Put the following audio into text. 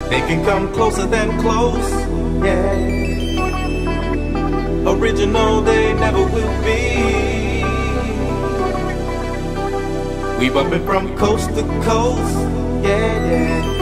They can come closer than close, yeah. Original they never will be. We bumpin' from coast to coast, yeah, yeah.